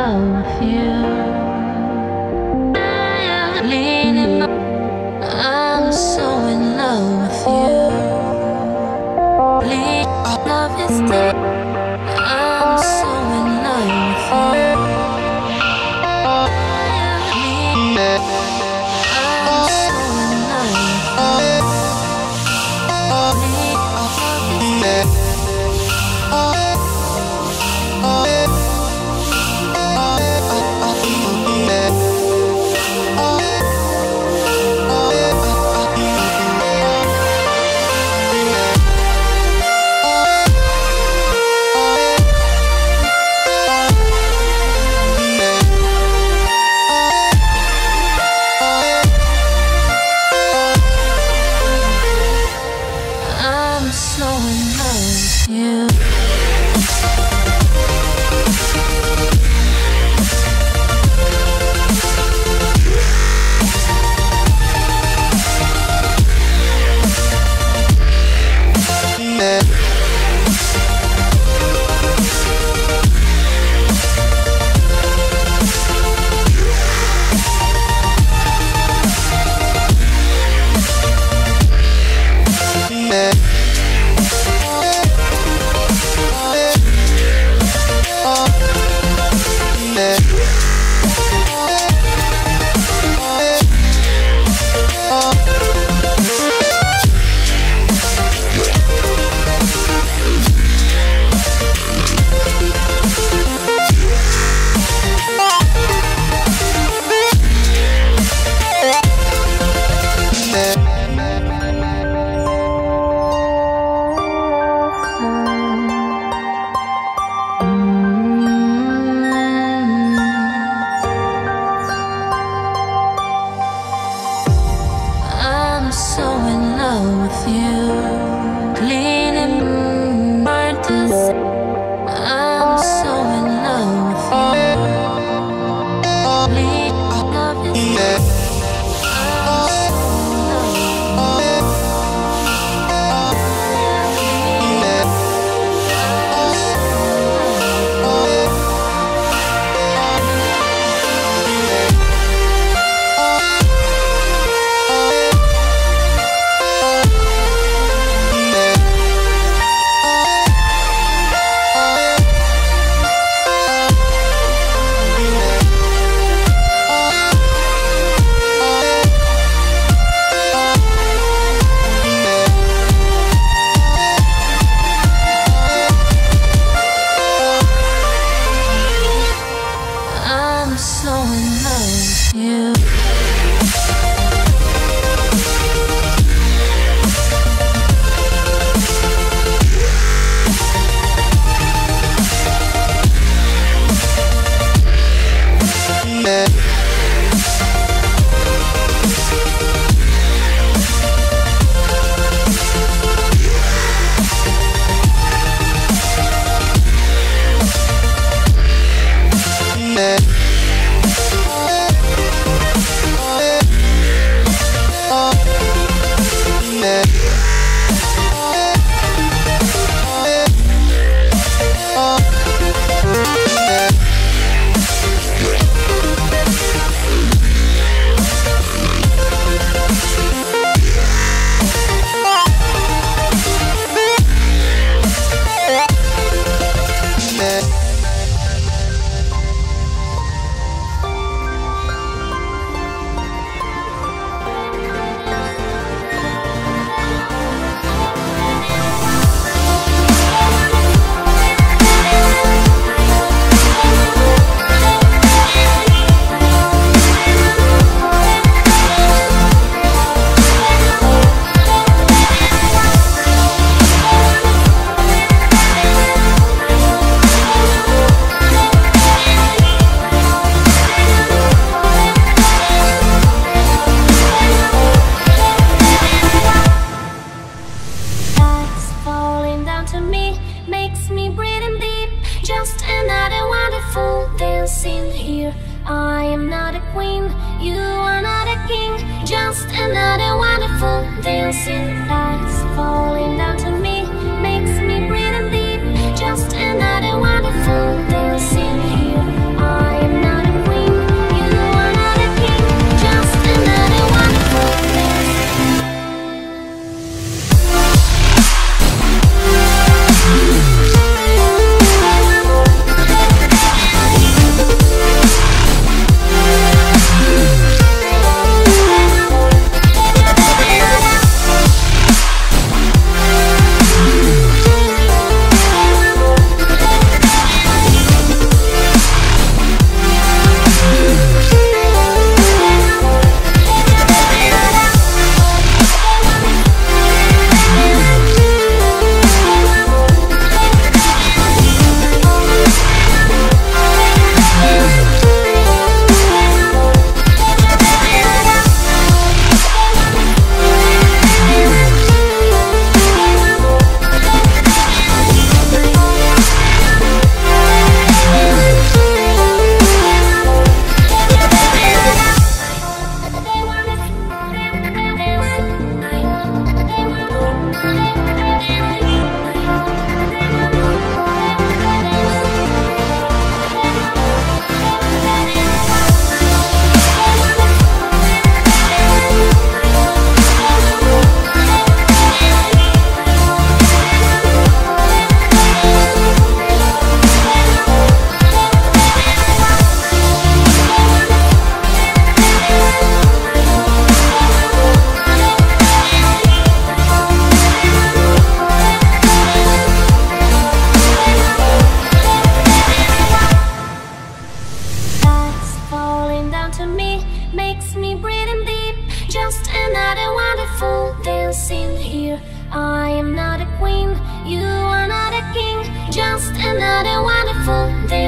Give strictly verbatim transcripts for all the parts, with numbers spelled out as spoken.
love with you. Leaning, I'm so in love with you. Lean, love is dead. I'm so in love with you. Lean, I'm so in love with you. Lean, love is dead. I'm so in love with you. I'm so in love with you. Leaning hard to say, I'm so in love with you. Lean, love is dead. I'm so in love with you. Lean, I'm so in love with you. I'm so in love with you. I am not a queen, you are not a king, just another wonderful dancing lights falling down to me, makes me breathe in deep, just another wonderful dancing here. I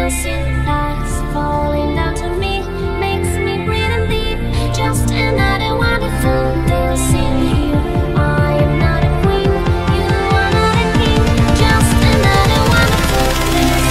dancing lights falling down to me makes me breathe deep. Just another wonderful dancing here. I am not a queen, you are not a king. Just another wonderful dance.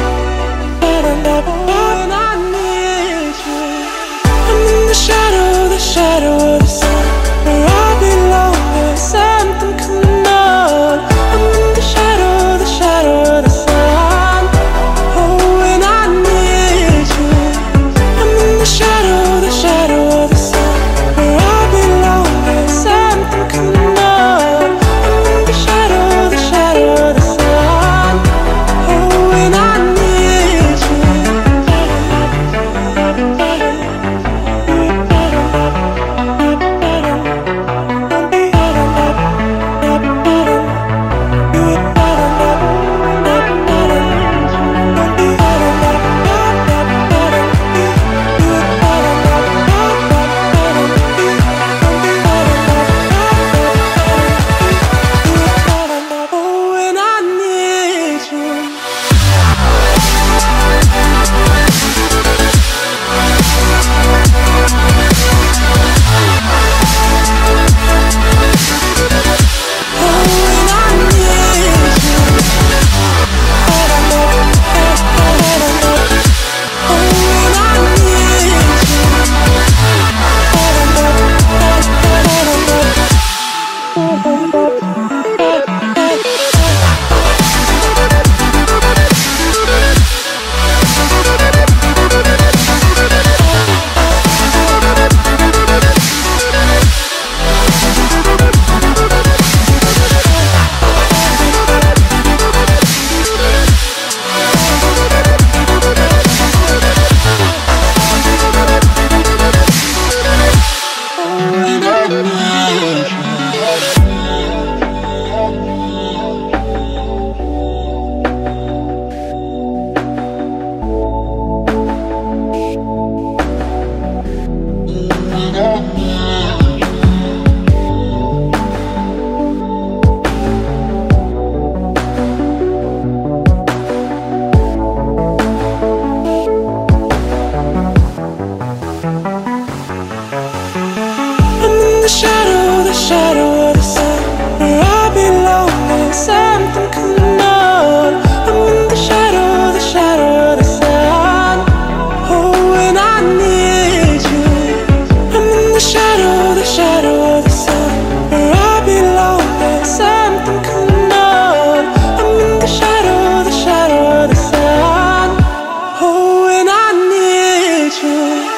Shadow, the the shadow, the shadow of the sun, where I belong, there's something coming on. I'm in the shadow, the shadow of the sun. Oh, and I need you.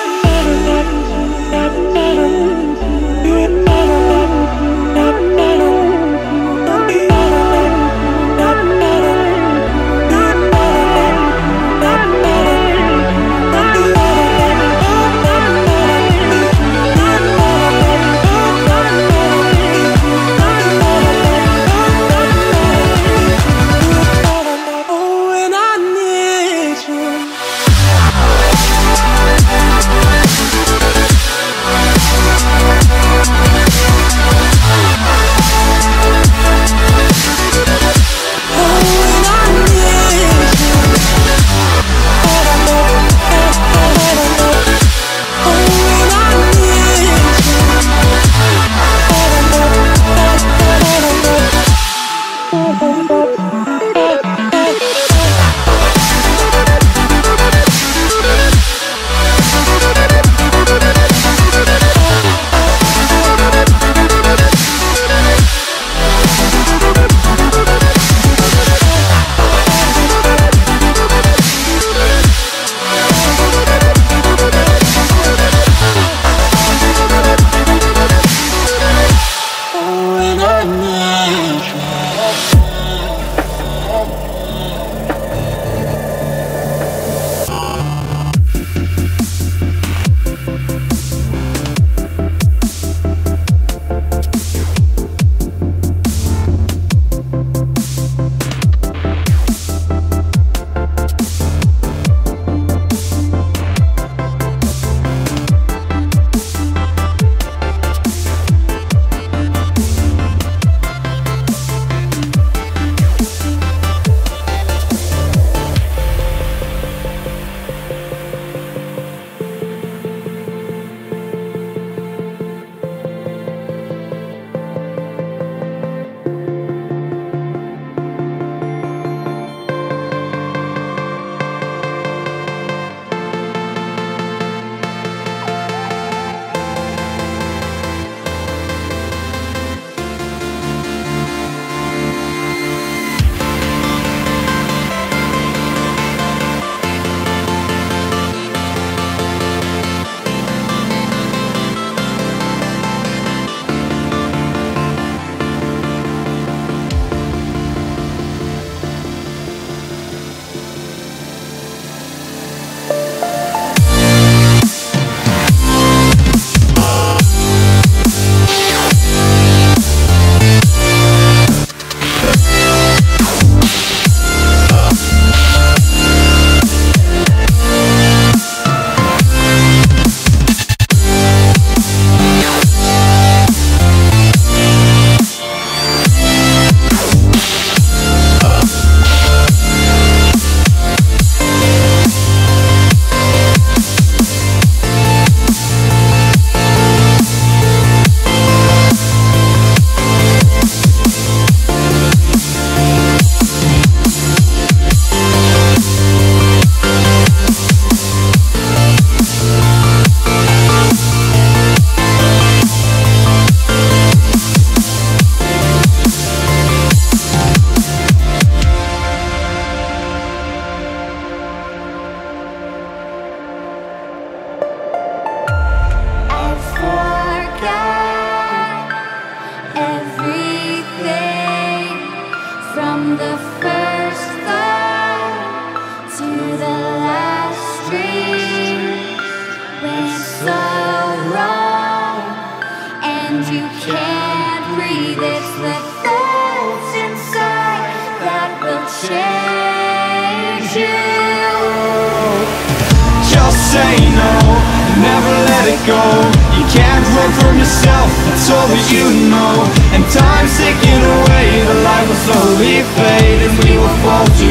say no, never let it go. You can't run from yourself, that's all that you know. And time's ticking away, the light will slowly fade, and we will fall to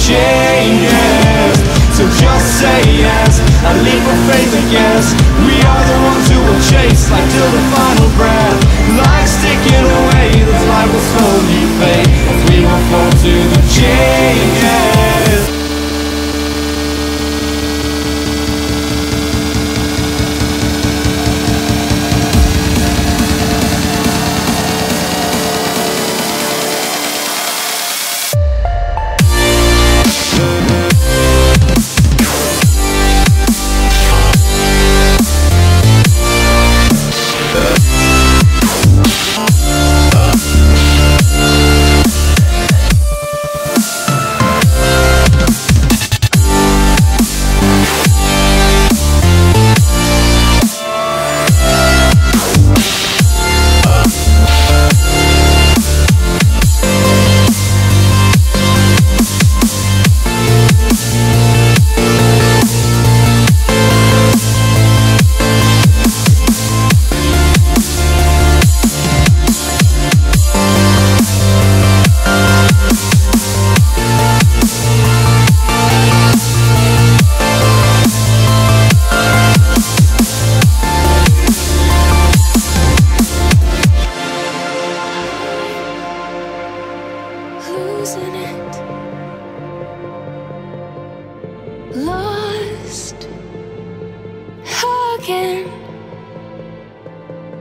changes. So just say yes, a leap of faith I guess. We are the ones who will chase, like till the final breath. Life's ticking away, the light will slowly fade, and we will fall to the changes.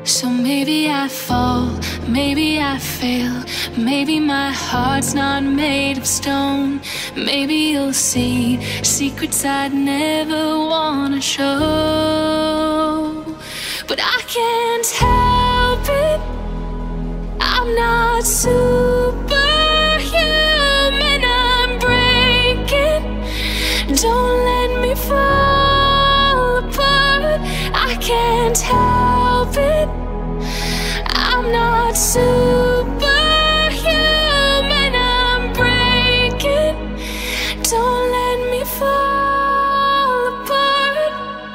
So maybe I fall, maybe I fail, maybe my heart's not made of stone. Maybe you'll see secrets I'd never wanna show. But I can't help it, I'm not superhuman, I'm breaking. Don't let me fall apart, I can't help it, I'm not superhuman, I'm breaking. Don't let me fall apart.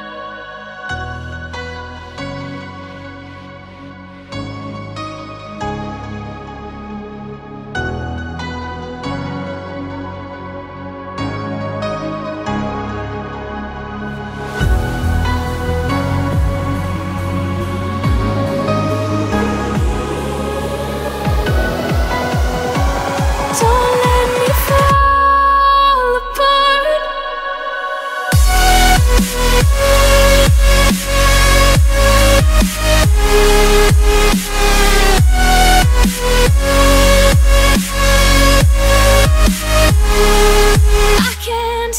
Don't let me fall apart. I can't.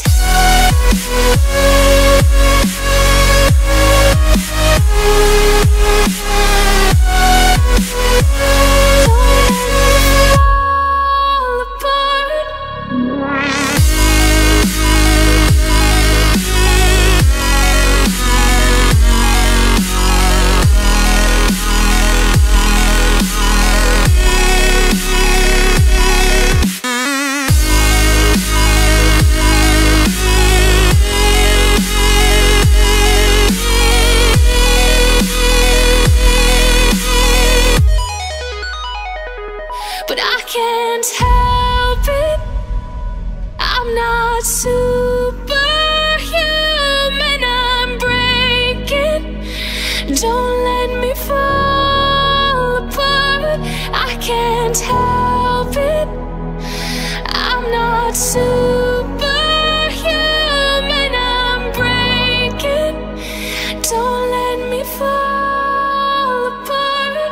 Fall apart. But I can't help it, I'm not superhuman, I'm breaking. Don't let me fall apart, I can't help it, I'm not superhuman, I'm breaking. Don't let me fall apart.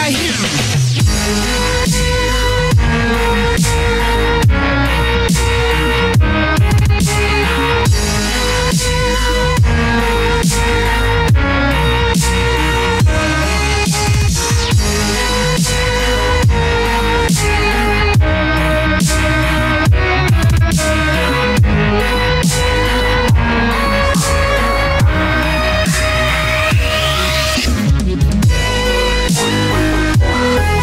right here. We'll be right back.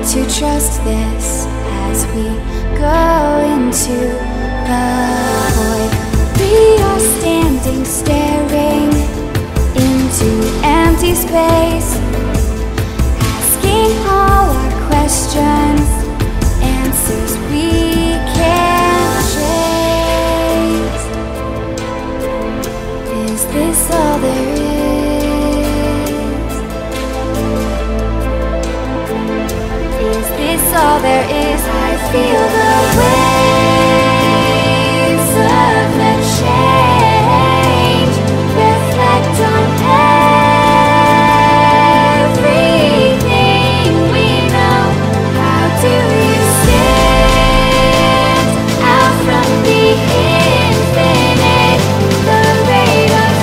to trust this as we go into the void. We are standing, staring into empty space, asking all our questions, answers we can't trace. Is this all there is? Is this all there is? I feel the waves of the change reflect on everything we know. How do you stand out from the infinite? The rate of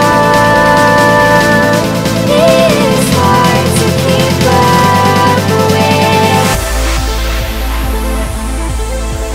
growth is hard to keep up with.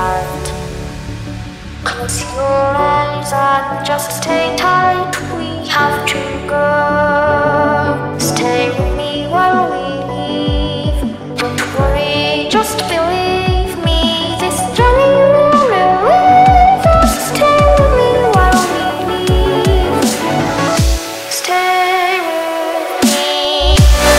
heart. Close your eyes and just stay tight. We have to go. Stay with me while we leave. Don't worry, just believe me. This journey will relieve us. Stay with me while we leave. Stay with me.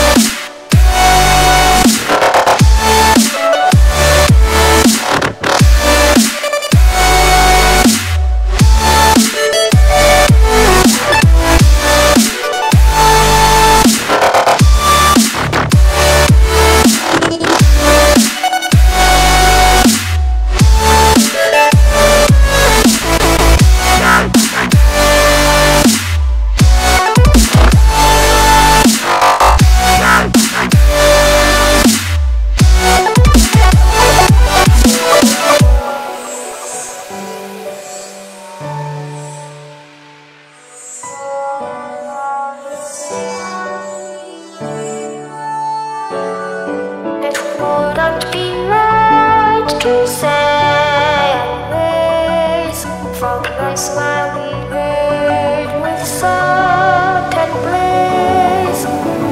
It wouldn't be right to say anyways. For place where we live with certain place.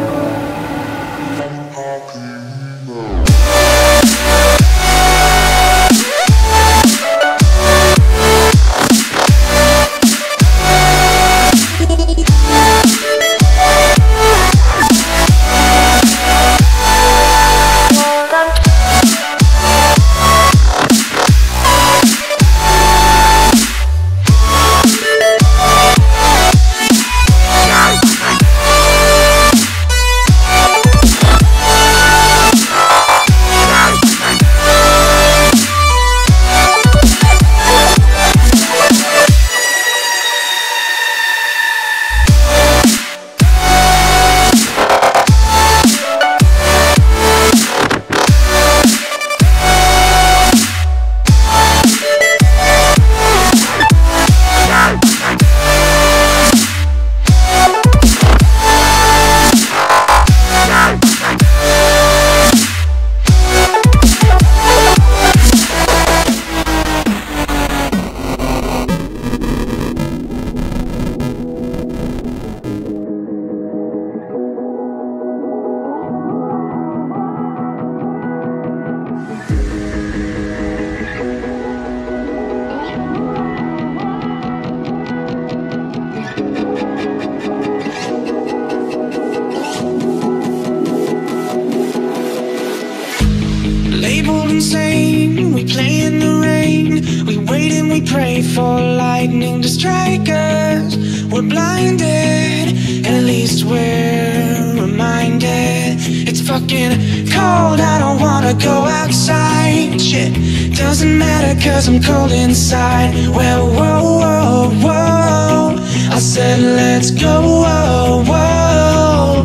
Labeled insane, we play in the rain. We wait and we pray for lightning to strike us. We're blinded, at least we're reminded. It's fucking cold, I don't wanna go outside. Shit, doesn't matter cause I'm cold inside. Well, whoa, whoa, whoa, I said let's go, whoa, whoa.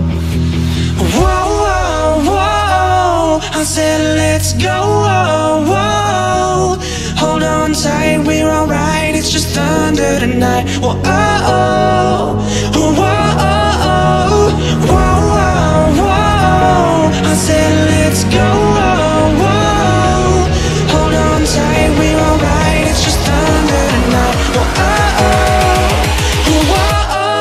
Whoa, whoa, whoa, I said let's go, whoa, whoa. Hold on tight, we're alright, it's just thunder tonight. Whoa, oh, oh, whoa, oh, oh, whoa, whoa, whoa. I said let's go, whoa, whoa. Hold on tight, we're alright, it's just thunder tonight. Whoa, oh, oh, whoa, oh, oh.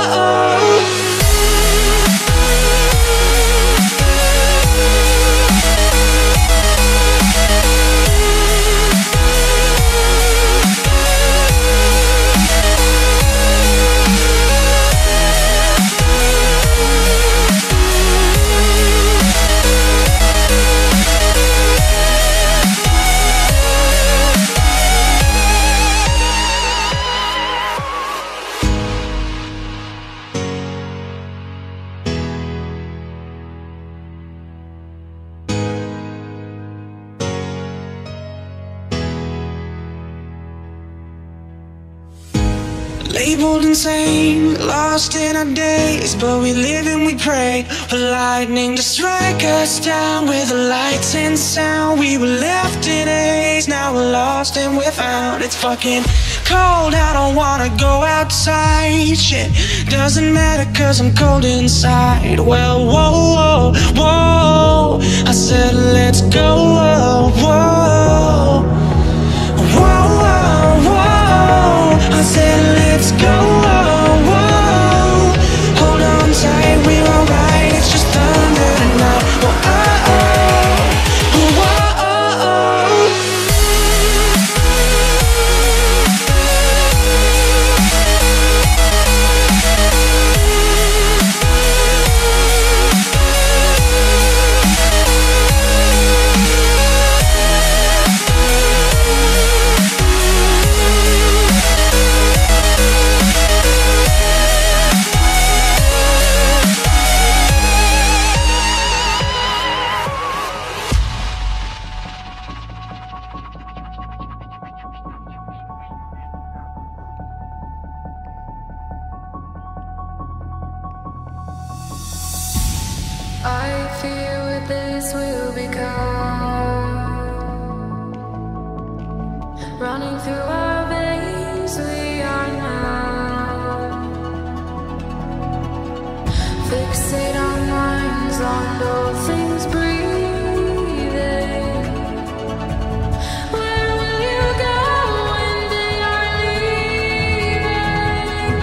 Labeled insane, lost in our days, but we live and we pray for lightning to strike us down. With the lights and sound, we were left in haze. Now we're lost and we're found. It's fucking cold, I don't wanna go outside. Shit, doesn't matter cause I'm cold inside. Well, whoa, whoa, whoa, I said let's go, whoa, whoa. running through our veins. We are now. Fixate our minds on all things breathing. Where will you go when they are leaving?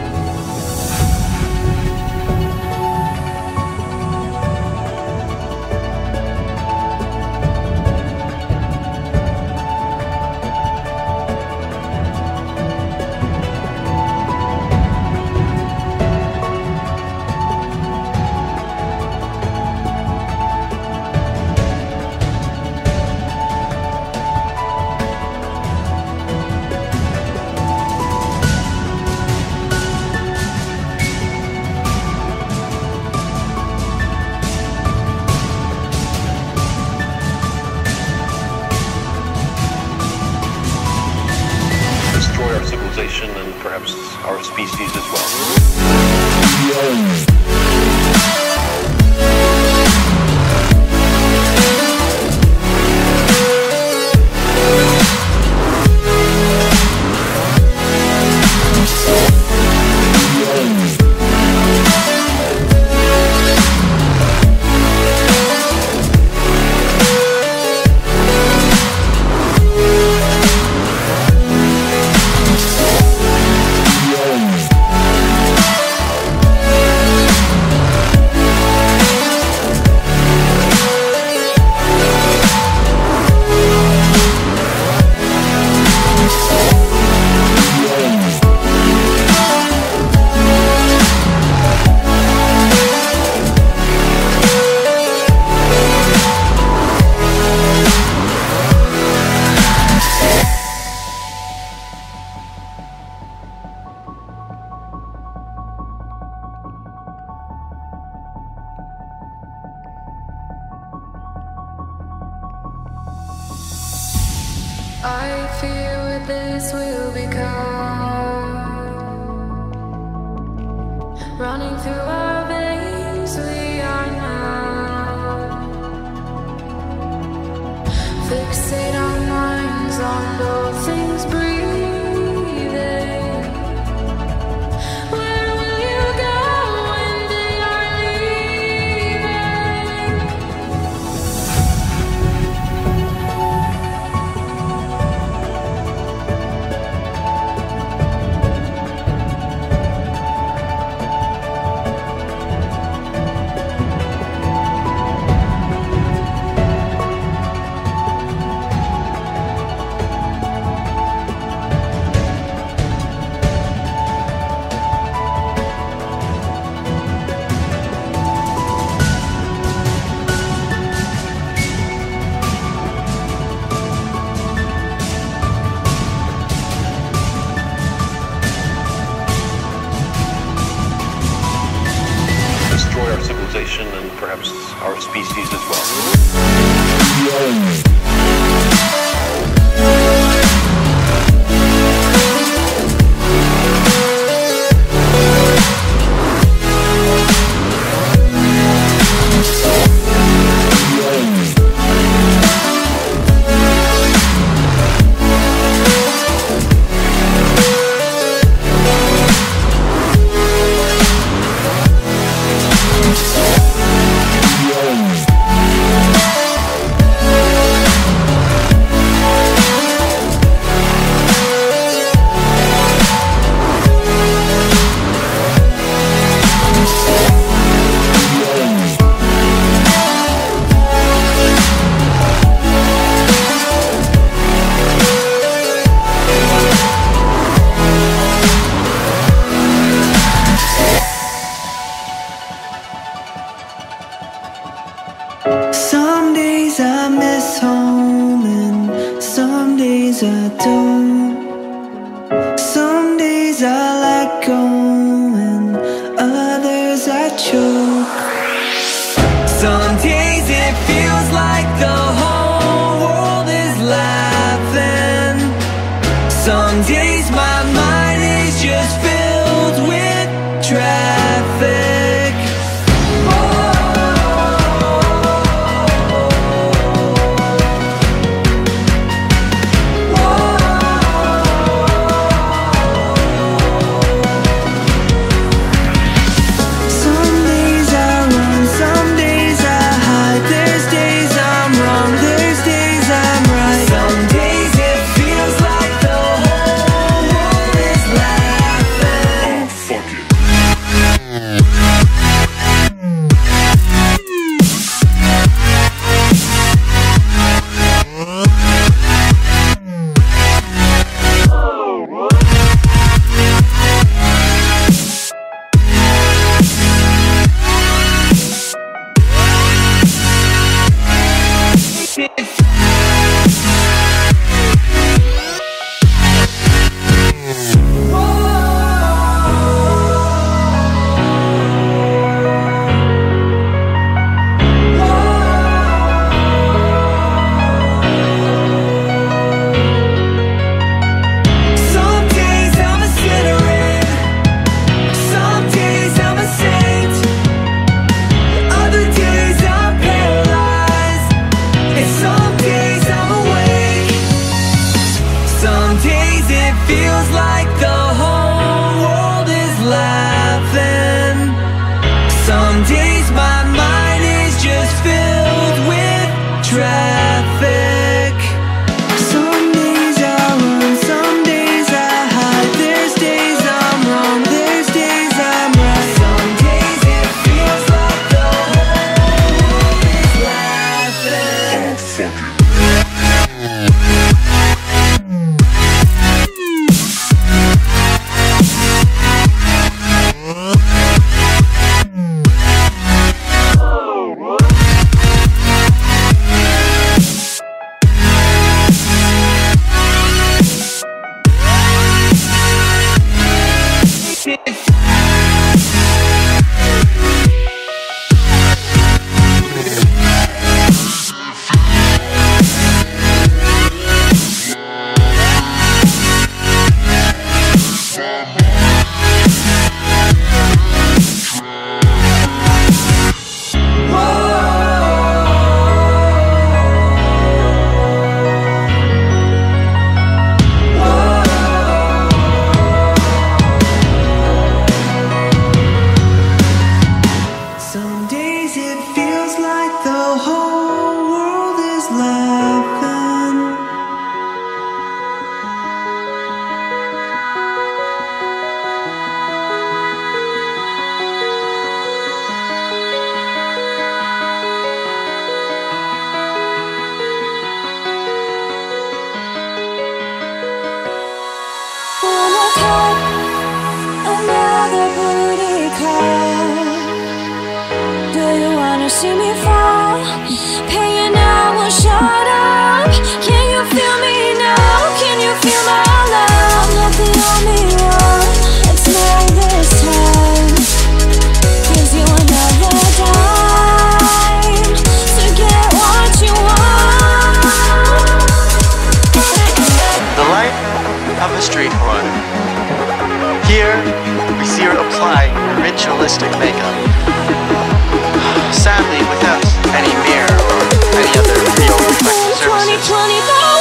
Destroy our civilization and perhaps our species as well. I fear what this will become. Running through our veins, we are now. Fixate our minds on all things breathing. Where will you go when they are leaving? Destroy our civilization and perhaps our species as well. Some days I miss home and some days I don't. Some days I let go and others I choke. Some days it feels like the whole world is laughing. Some days my mind is just filled with traffic. Whoa. it feels like the whole world is laughing. Some days my mind is just filled with traffic. Some days I run, some days I hide. There's days I'm wrong, there's days I'm right. Some days it feels like the whole world is laughing. Some days it feels like the whole world is laughing. One more cup, another booty call. Do you wanna see me fall? Paying now will shut up. Can you feel me now? Can you feel my love? I'm not the only one. It's not this time. Gives you another dime to get what you want. The life of a street horn. Here, we see her apply ritualistic makeup. Sadly, without any mirror or any other real reflective twenty surfaces. twenty though.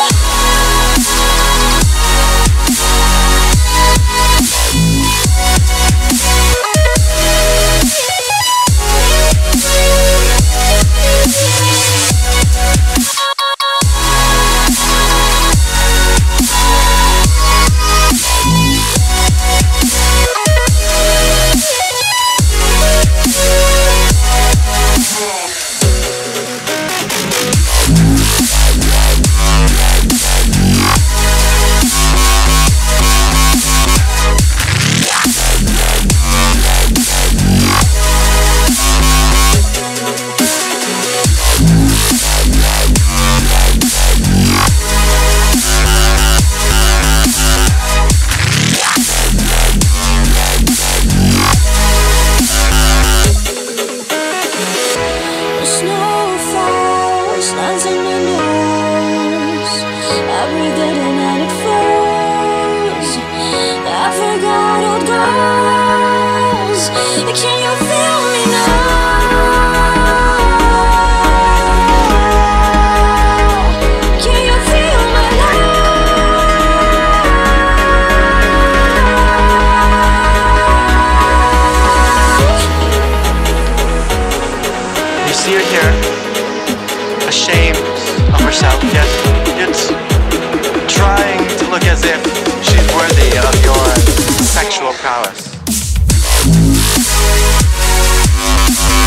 ashamed of herself, yet it's trying to look as if she's worthy of your sexual prowess.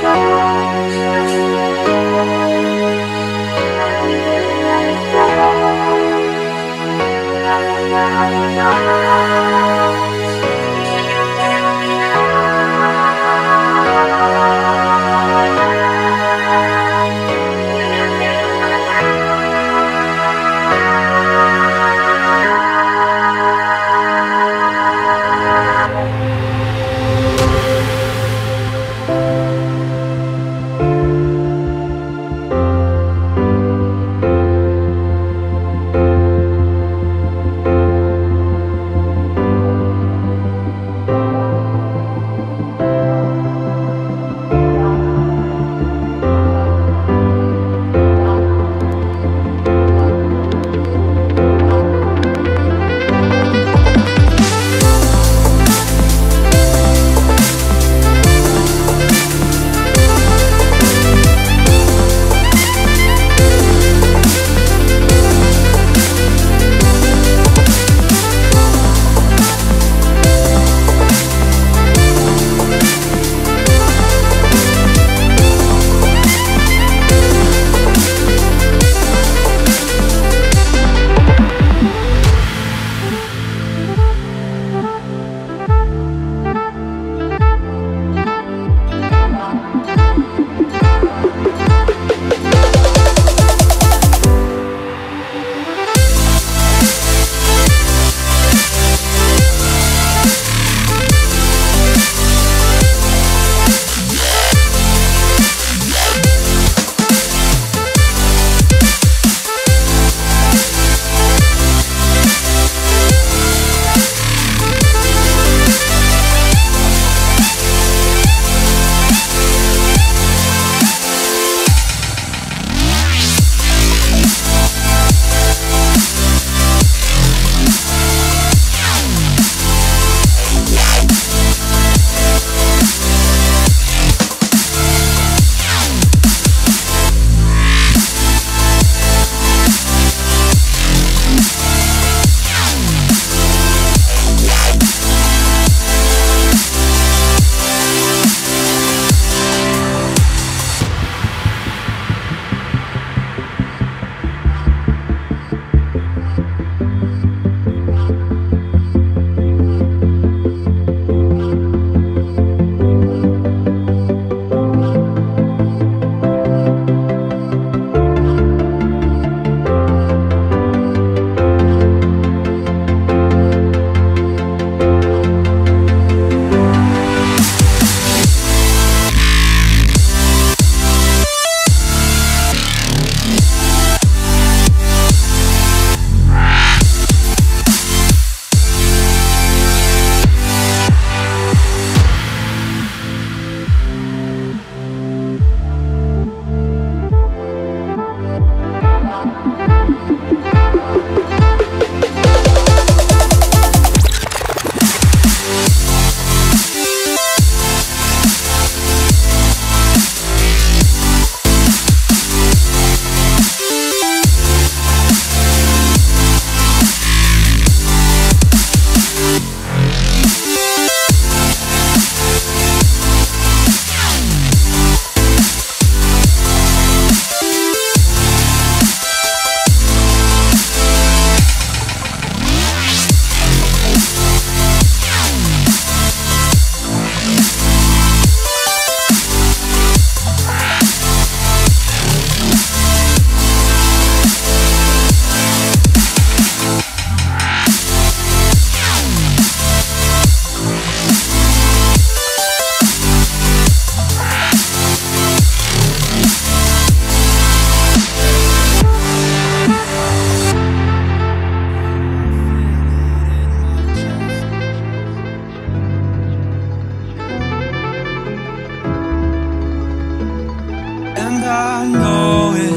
I know it.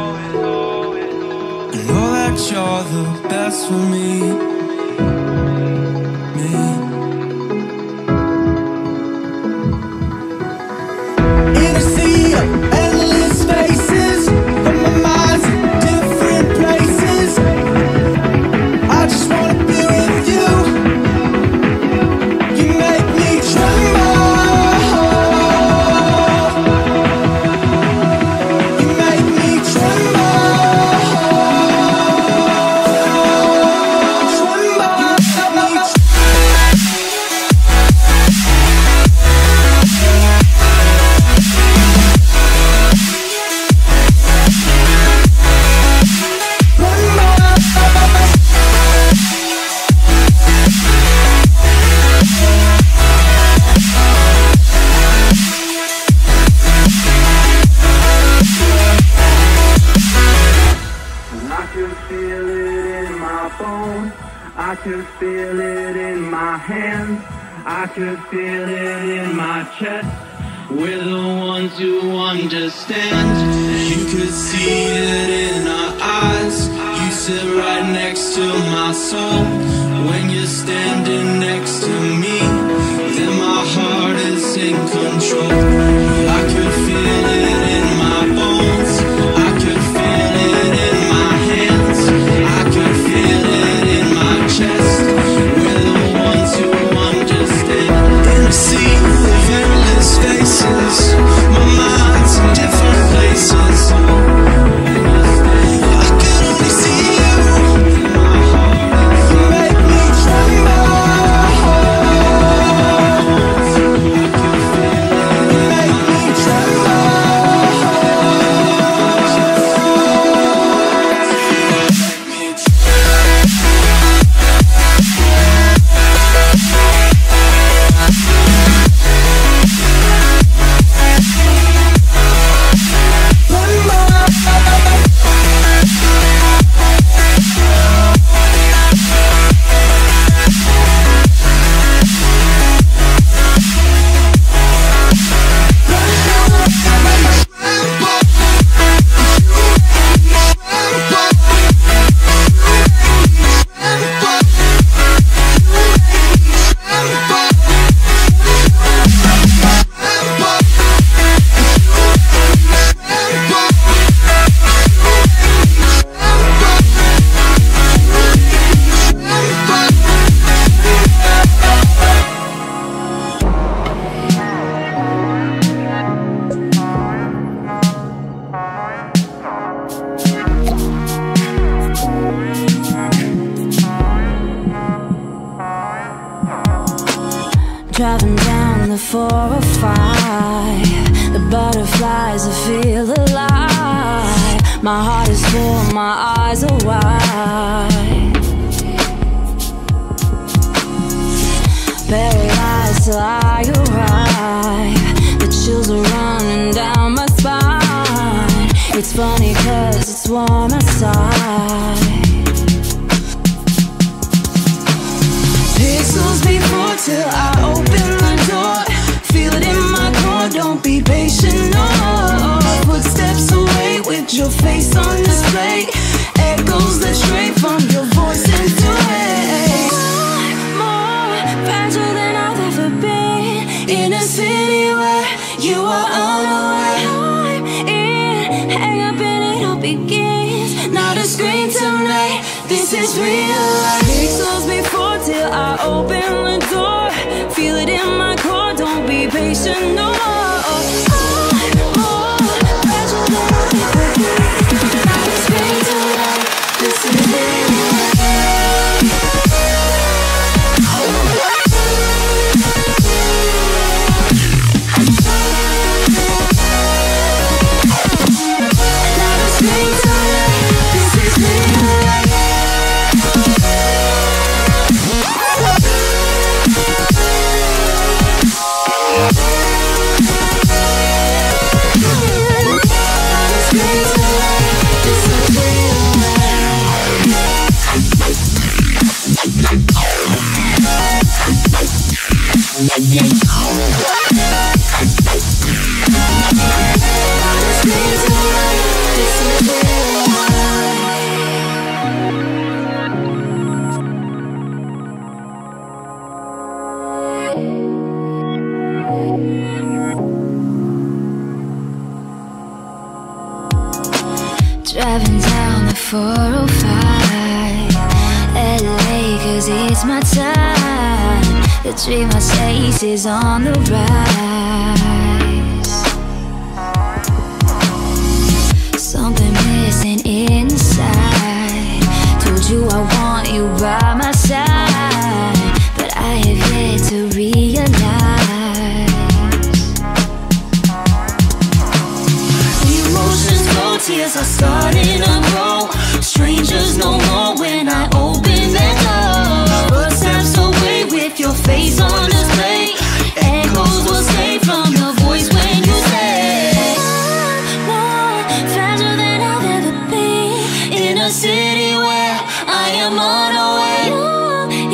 I know that you're the best for me. Me. In a sea of endless spaces, but my mind's in different places. I just wanna be with you. You make me tremble. could feel it in my hands, I could feel it in my chest. We're the ones who understand. You could see it in our eyes. You sit right next to my soul. When you're standing next to me, then my heart is in control. I could feel it in my bones, I could feel it in my hands, I could feel it in my chest. We're the ones who understand. In a sea of endless faces, my mind's in different places. I could only see you. You make me tremble. You make me tremble. Driving down the four oh five, the butterflies, I feel alive. My heart is full, my eyes are wide. Paralyzed till I arrive. The chills are running down my spine. It's funny cause it's warm outside. Pixels before till I open the door. Feel it in my core, don't be patient, no. Footsteps away with your face on display. Echoes that stray from your voice into it. More fragile than I've ever been. In a city where you are unaware. I'm in, hang up and it all begins. Not a screen tonight, this is real life. Pixels before till I open the door. Feel it in my core, don't be patient, no. I'm more fragile than I've ever been. Not a screen tonight, this is real life. Not a screen tonight, this is real life. Driving down the four oh five, L A, cause it's my time. The dream I chase is on the rise. Something missing inside. Told you I want you by my side, but I have yet to realize. Emotions flow, tears are starting to grow. Strangers no more when I open that door. Footsteps away with your face on display. Echoes will stay from your voice when you say I'm more fragile than I've ever been. In a city where I am unaware.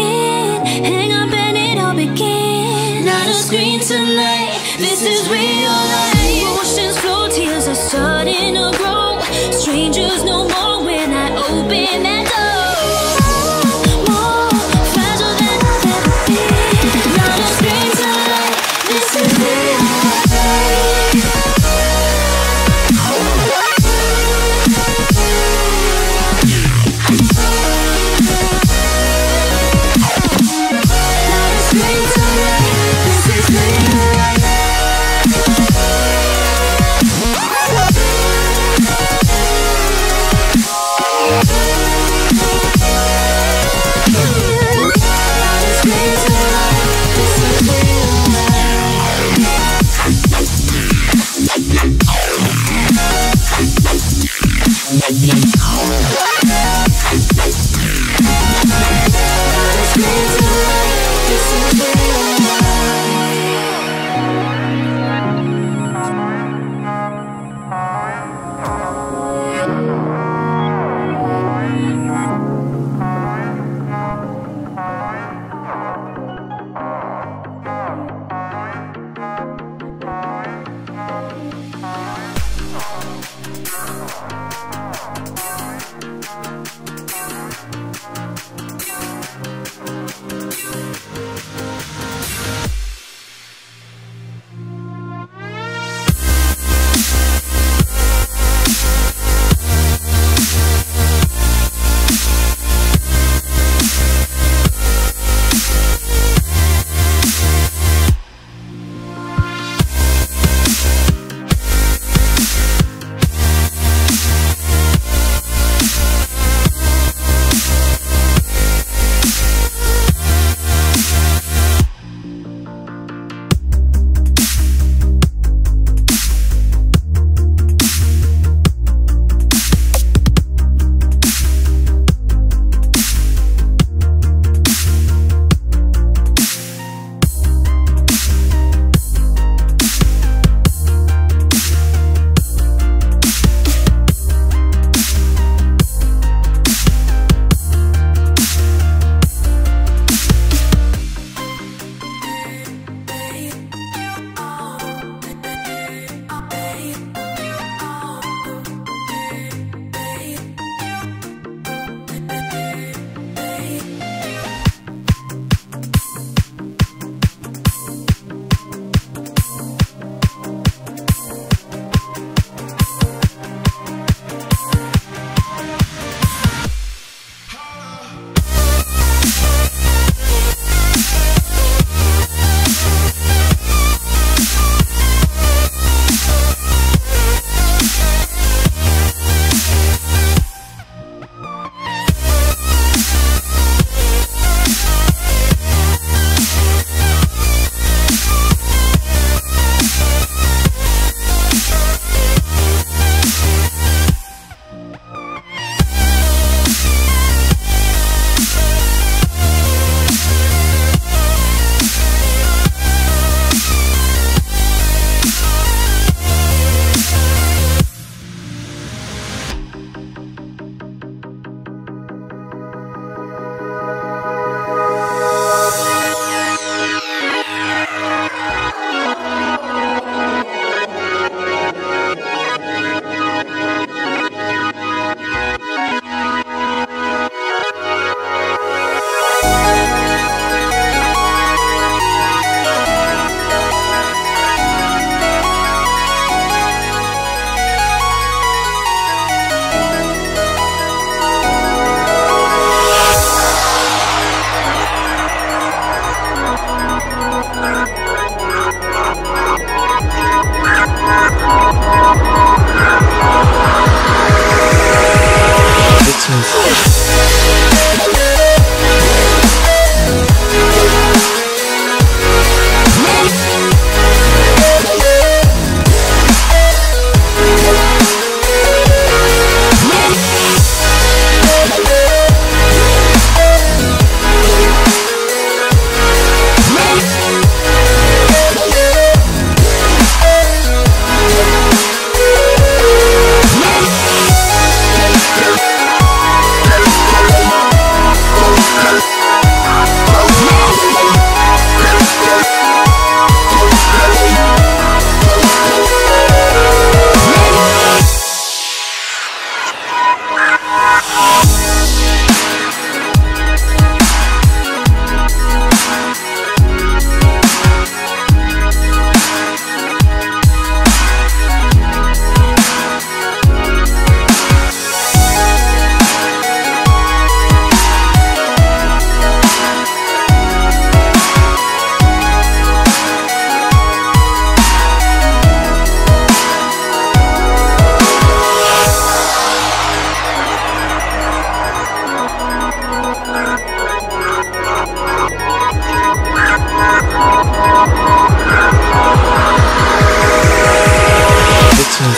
Productions.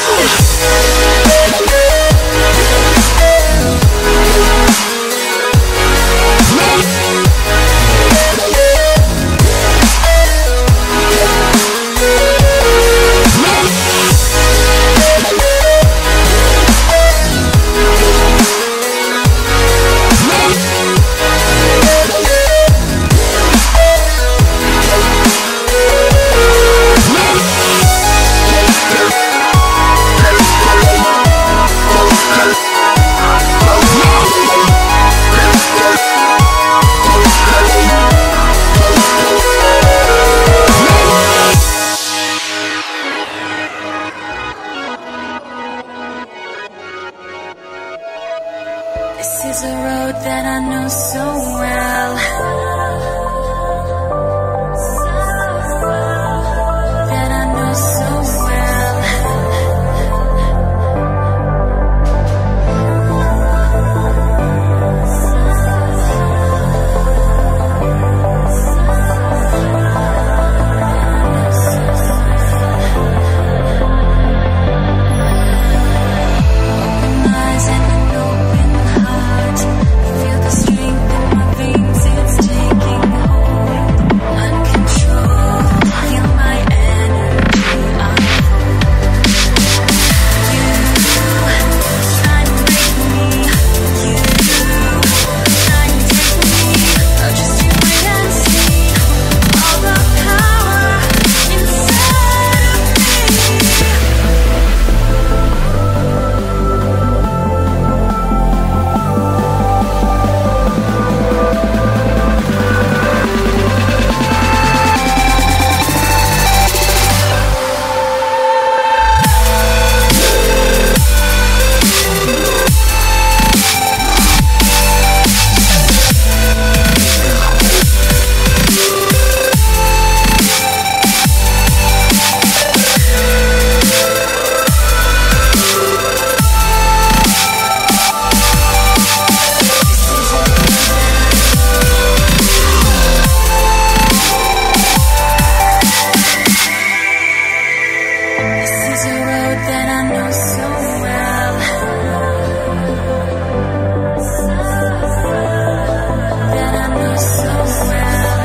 This is a road that I know so well, that I know so well. Open eyes and an open heart, feel the strength in my veins, it's taking hold. Uncontrolled, feel my energy unfold. You try to break me, you try to take me. Oh, just you wait and see all the power inside of me. This is a road that I know so well, that I know so well.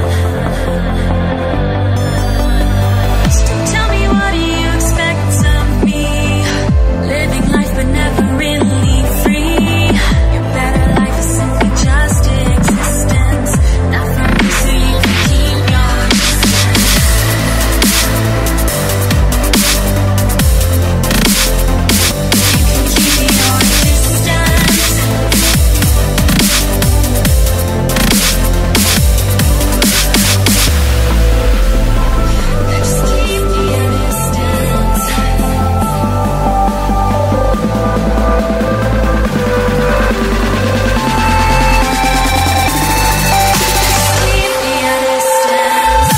So tell me, what do you expect of me? Living life but never really free. Your better life is simply just existence, not for me, so you can keep your distance. Keep your distance. Just keep your distance. Keep your distance.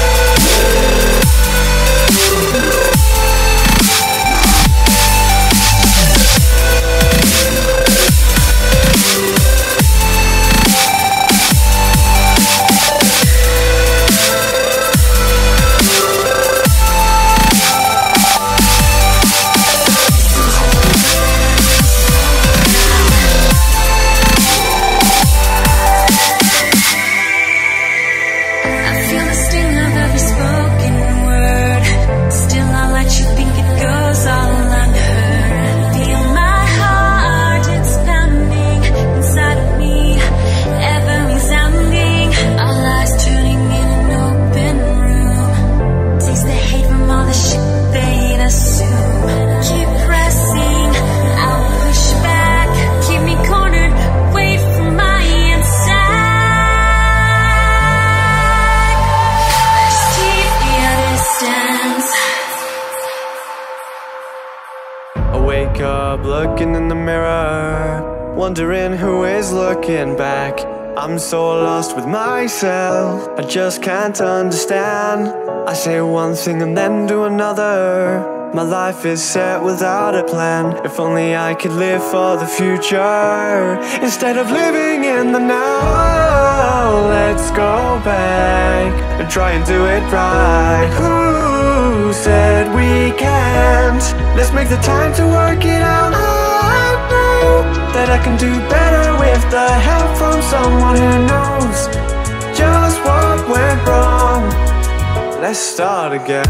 I feel the sting of every spoken word. Still, I let you think it goes all unheard. Feel my heart, it's pounding inside of me, ever resounding. Our lives turning in an open room. Takes the hate from all the shit they'd assume. Keep pressing, I'll push back. Keep me cornered, away from my inside. Just keep your distance. I wake up looking in the mirror, wondering who is looking back. I'm so lost with myself, I just can't understand. I say one thing and then do another. My life is set without a plan. If only I could live for the future instead of living in the now. Let's go back and try and do it right. Who said we can't Let's make the time to work it out. I know that I can do better with the help from someone who knows just what went wrong. Let's start again.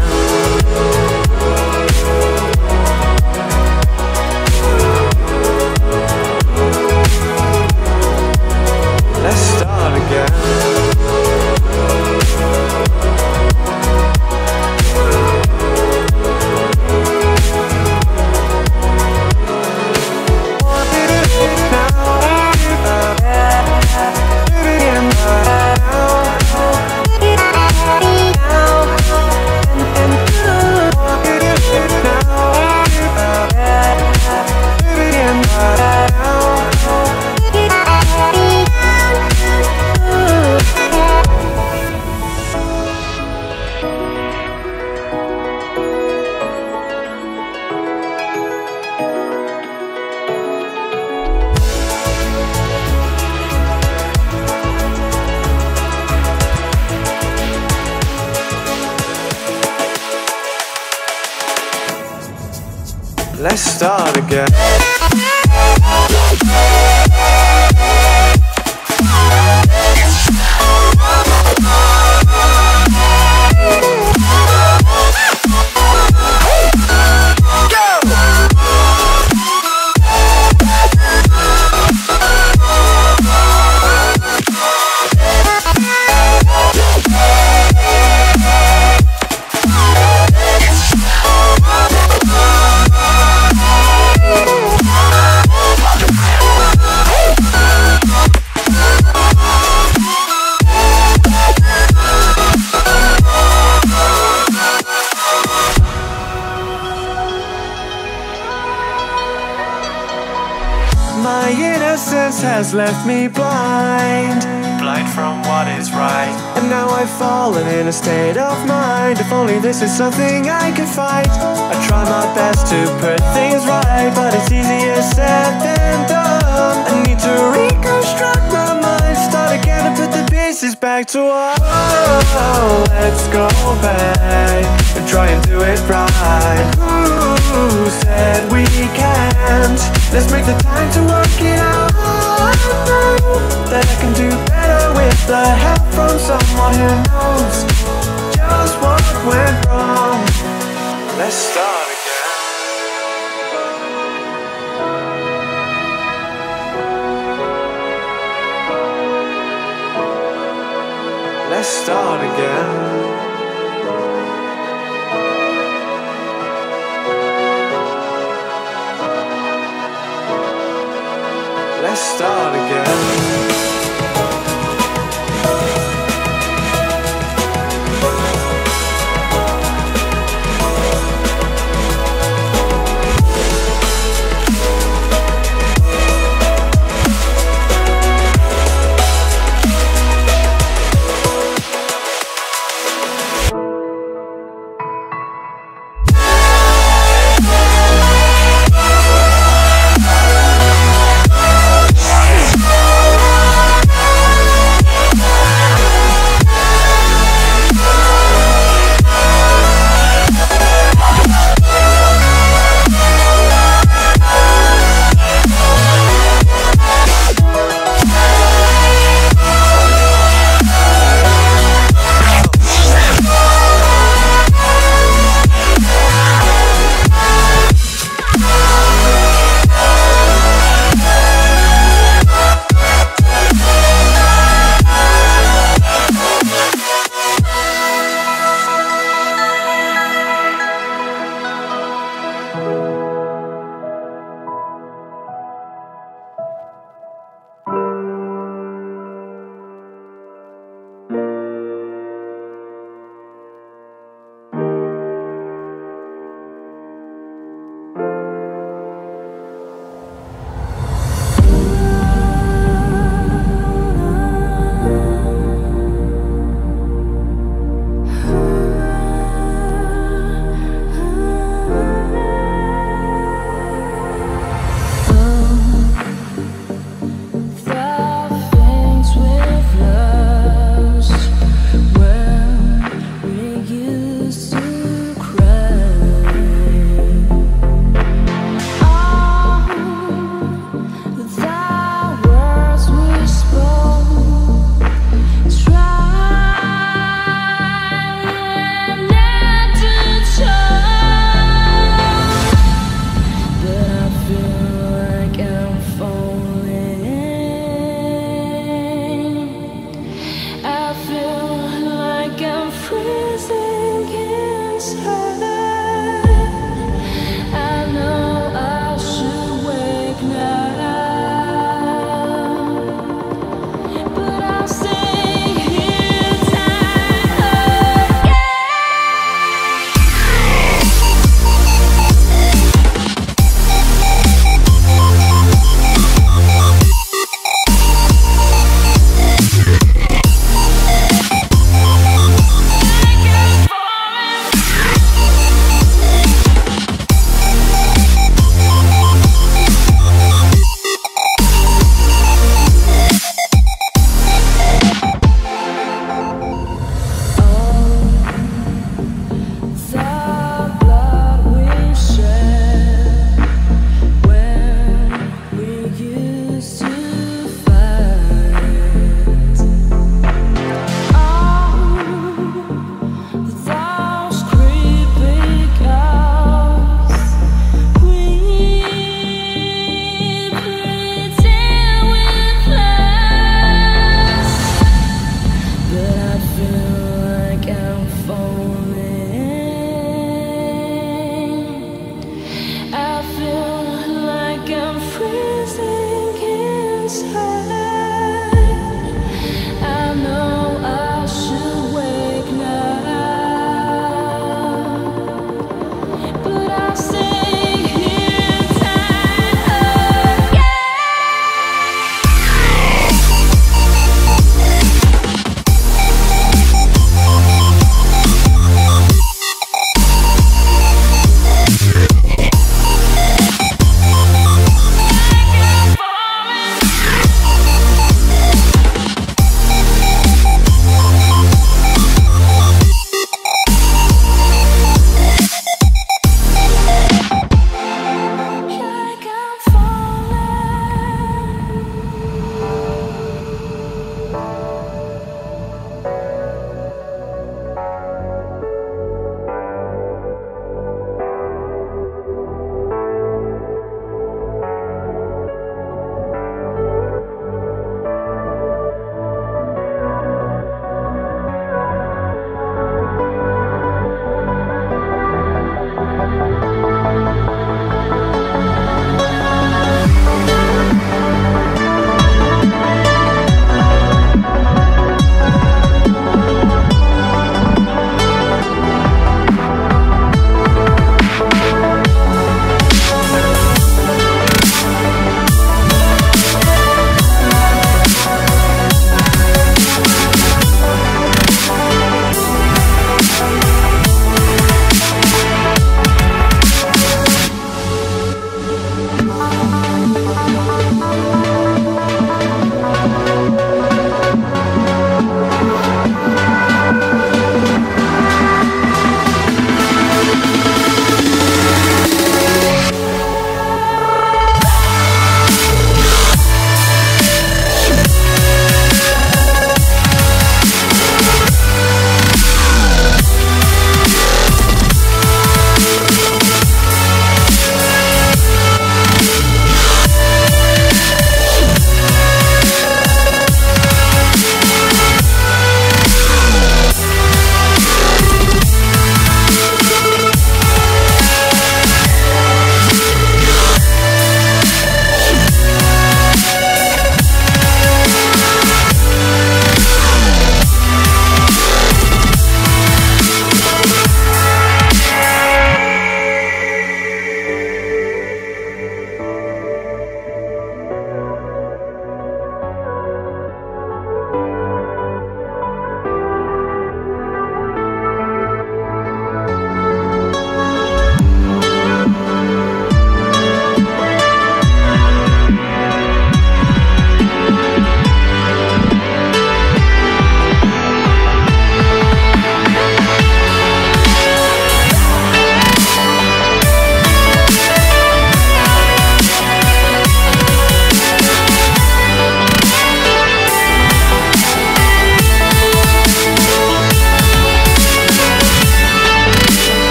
Let's start again. Let's start again. My innocence has left me blind, blind from what is right. And now I've fallen in a state of mind. If only this is something I could fight. I try my best to put things right, but it's easier said than done. I need to reconstruct my mind, start again and put the pieces back to one. Oh, let's go back and try and do it right. Who said we can't? Let's make the time to work it out. I know that I can do better with the help from someone who knows just what went wrong. Let's start again. Let's start again. Let's start again.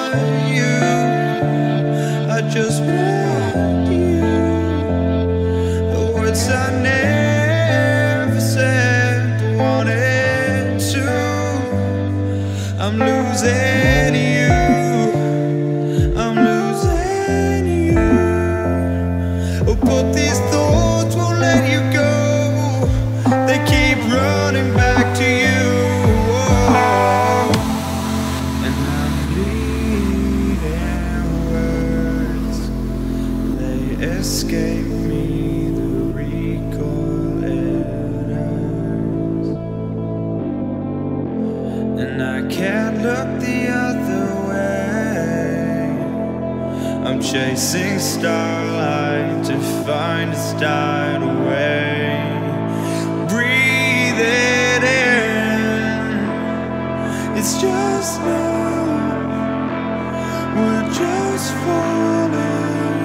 want you. I just want you. The words I never said, but wanted to. I'm losing you. I'm losing you. Oh, but these thoughts won't let you go. They keep running back to you. Oh. And I'm bleeding words. They escape me, the recall enters. And I can't look the other way. I'm chasing starlight to find a started away. Breathe it in. It's just now. We're just falling,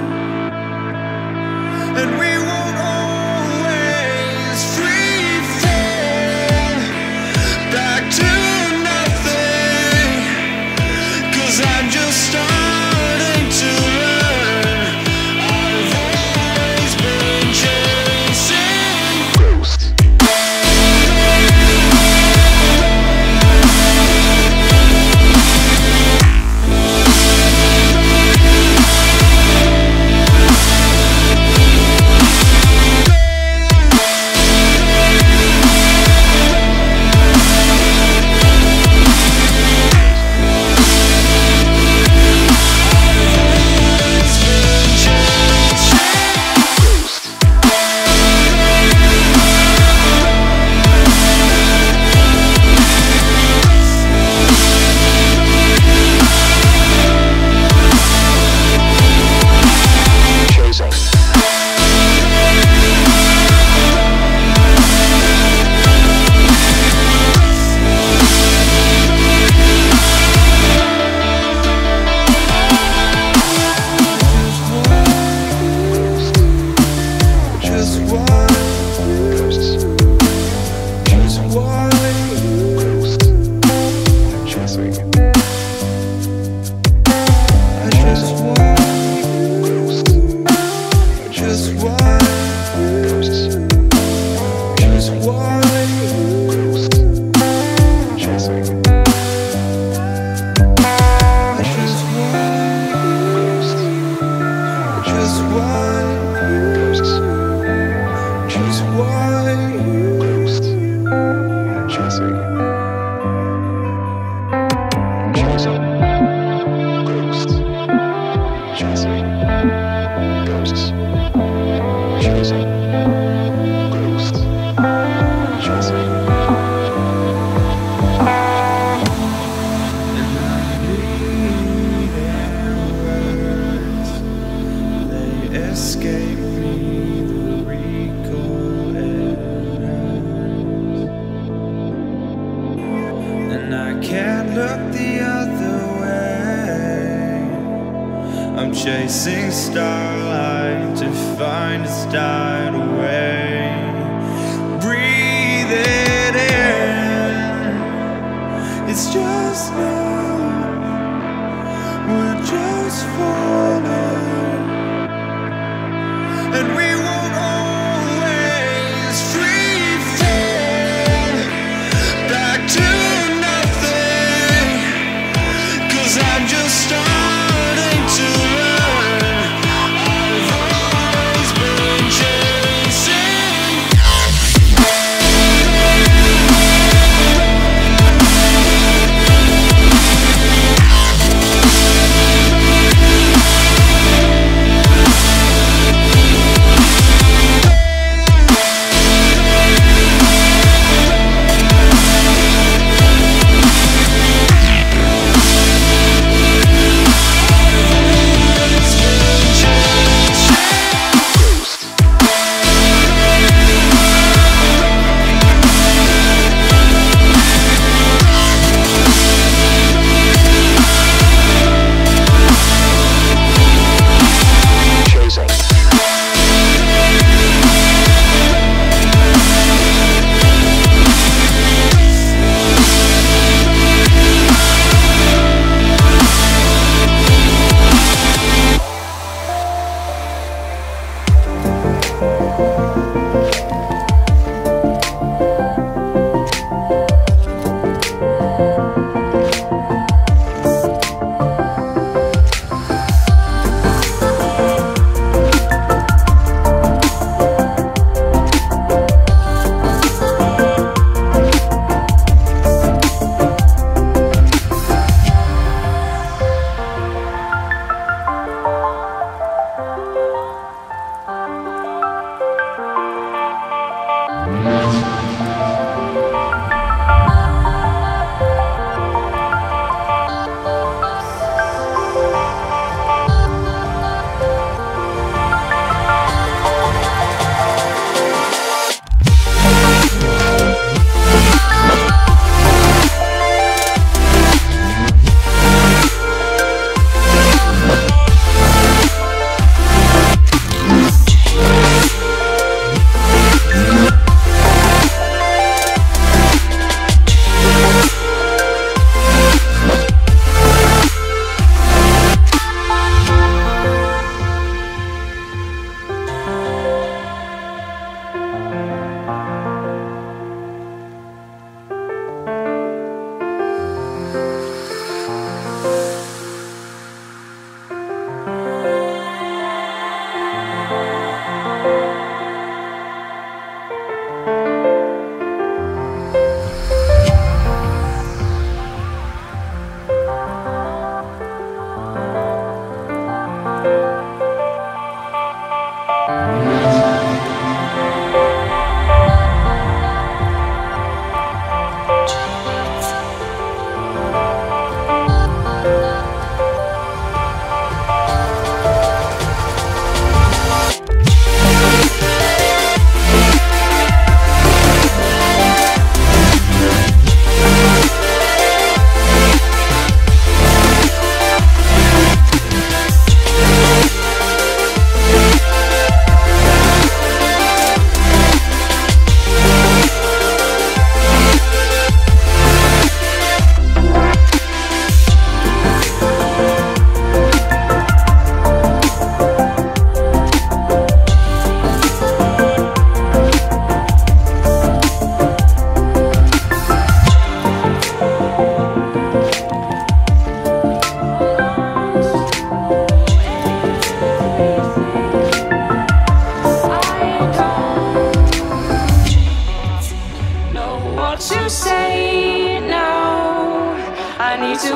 and we won't always free fall back to nothing. 'Cause I'm just starting to learn. I've always been chasing ghosts. Just one ghosts. Just one ghosts. Chasing. I just want ghosts. Just one ghosts. Just one ghosts. Chasing. I just want ghosts. Just one ghosts. Just one ghost chasing. Chasing ghosts. Chasing ghosts. Chasing ghosts. Chasing. And I'm bleeding words. They escape me. And I can't look the other way. I'm chasing starlight to find a started away. Breathe it in. It's just now. We're just falling, and we won't always free fall back to nothing. 'Cause I'm just starting to learn. I've always been chasing.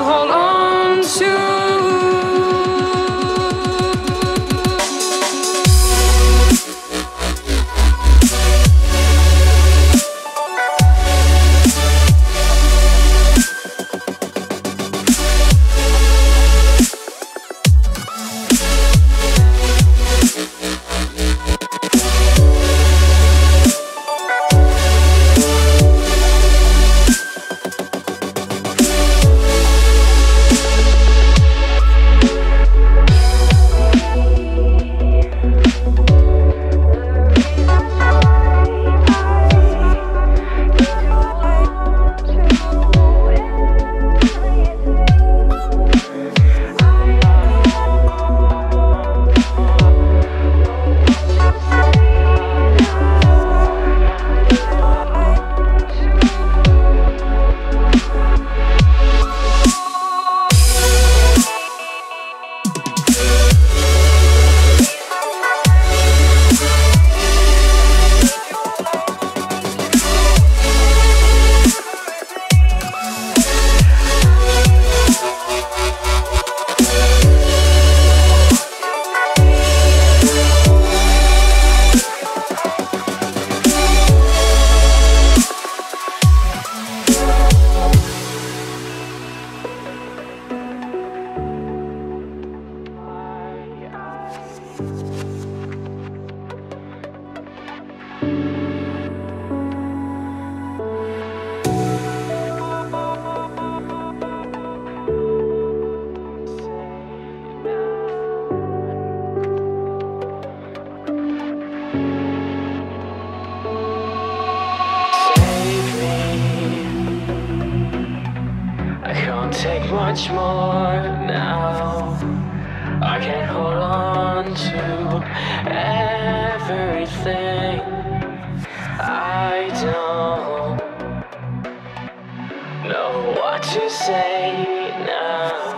hold on to. Take much more now. I can't hold on to everything. I don't know what to say now.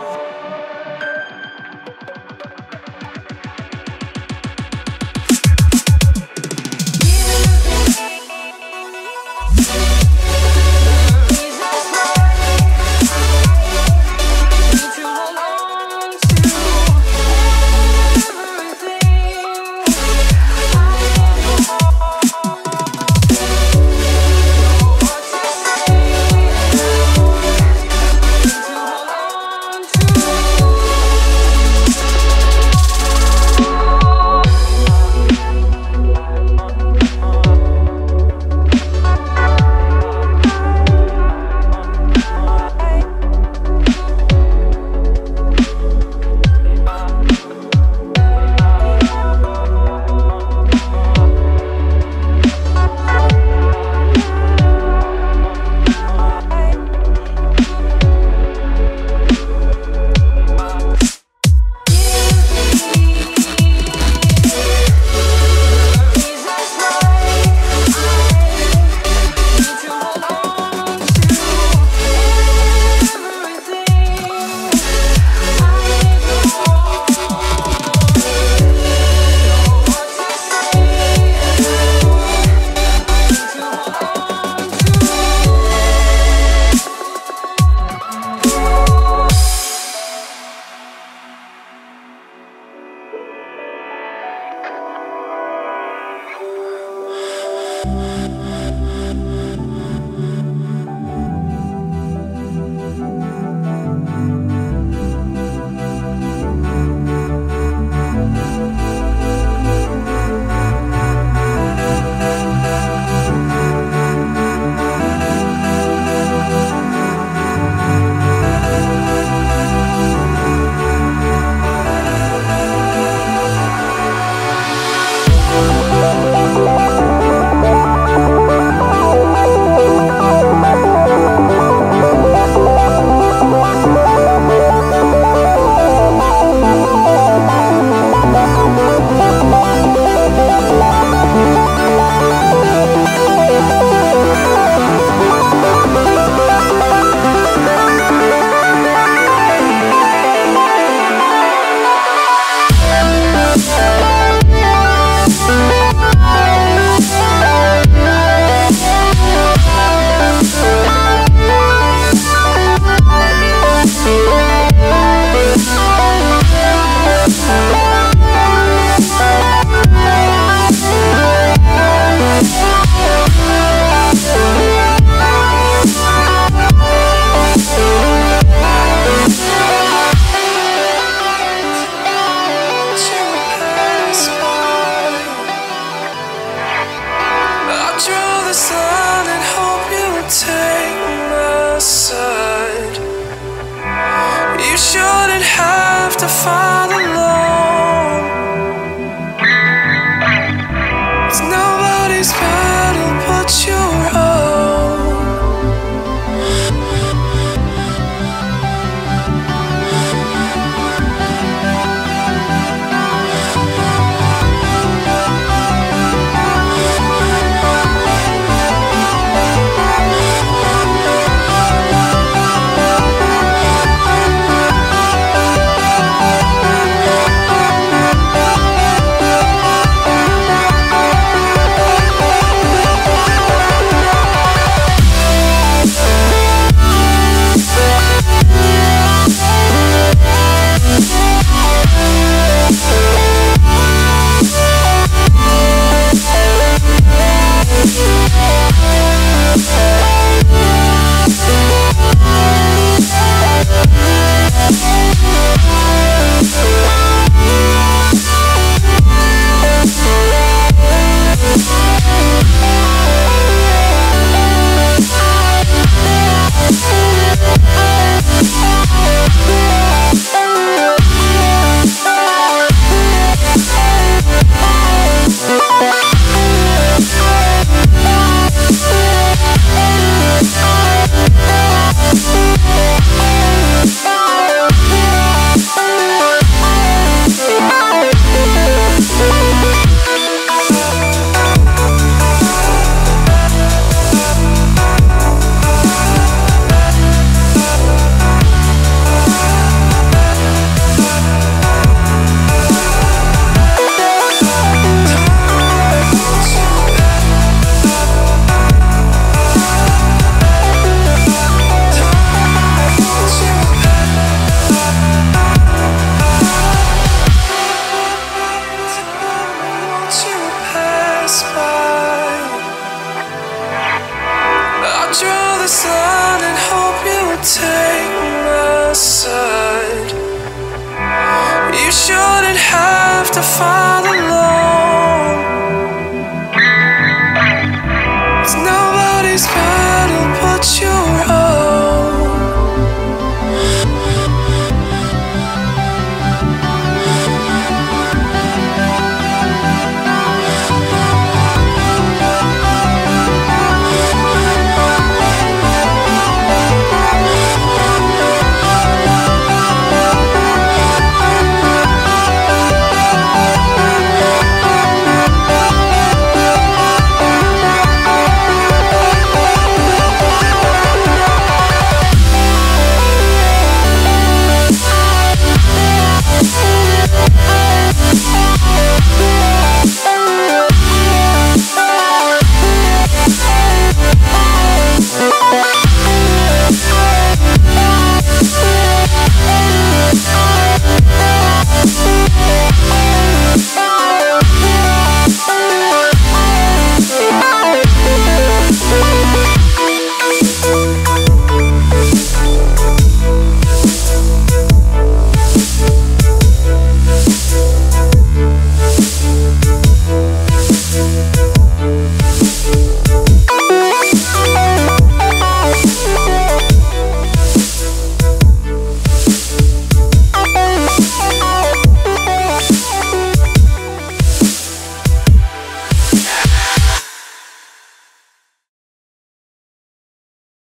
to find